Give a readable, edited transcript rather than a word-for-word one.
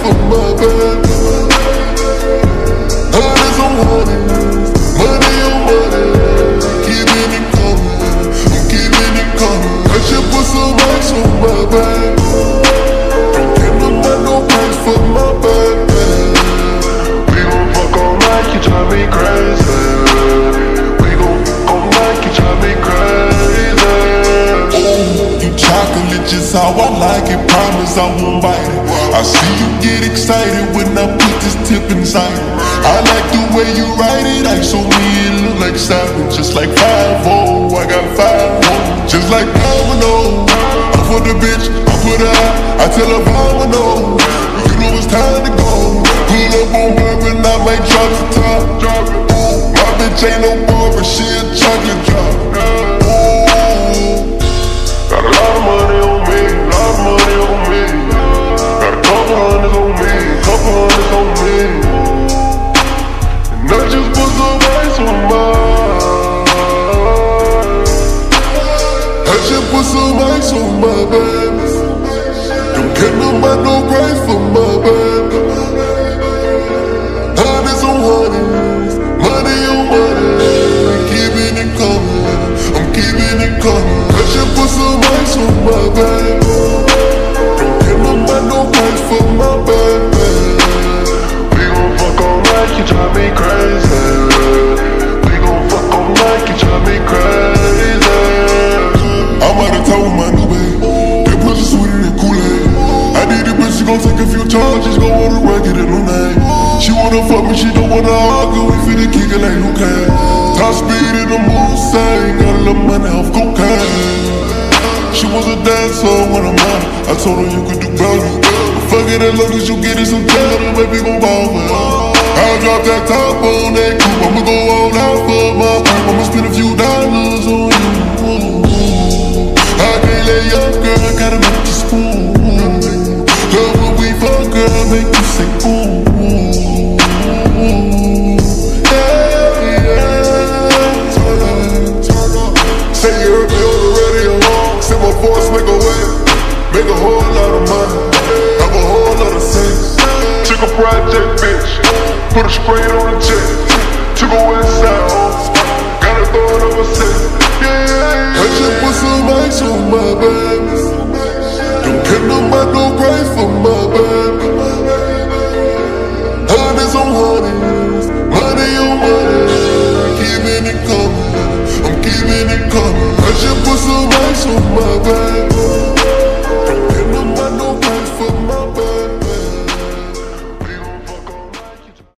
for my baby. Honey's on honey, money on money. Keeping it coming, I'm keeping it coming. I should put some ice on my baby. Don't give nobody no price for my baby. We gon' fuck all night, you drive me crazy. We gon' fuck all night, you drive me crazy. Ooh, you chocolate just how I like it. Promise I won't bite it. I see you get excited when I put this tip inside it. I like the way you write it. Ice on me, it look like savage. Just like 5-0, I got 5-0. Just like domino. I put the bitch, I put her out. I tell her domino. You know it's time to go. Pull up on bourbon, I might drop the top. Ooh, my bitch ain't no barber, she a chocolate drop. Ooh, got a lot of money on me, lot of money on me. Got a couple hundreds on me, couple hundreds on me. And I just put some ice on mine. I just put some ice on my baby. Don't care nobody no price for my baby. Honey's on honey, money on money. Keeping it coming, I'm keeping it coming. I just put some ice on my baby. Don't care nobody no price for my baby. We gon' fuck all night, you drive me crazy. We gon' fuck all night, you drive me crazy. I'm out of town with my new babe. That pussy sweeter than Kool-Aid. I need a bitch, she gon' take a few charges, gon' wanna run, get a new name. She wanna fuck me, she don't wanna argue, we finna kick it like Luke Cage. Top speed in the Mustang, got a little money off cocaine. She was a dancer when I'm out, I told her you could do better. But fuck it, as long as you get it some better, baby gon' ball with her. I'll drop that top on that coupe, I'ma go all out for my group. I'ma spend a few dollars on you. I can't let young girl, gotta make you spoon. Love when we fuck, girl, make you say ooh. Say you heard me on the radio, send my voice, make a way, make a whole lot of money, have a whole lot of sex. Took a project, bitch, put a spray on the jet, took a west side, gotta throw it over set. Yeah, I just put some ice on my baby. Don't care nobody no price for my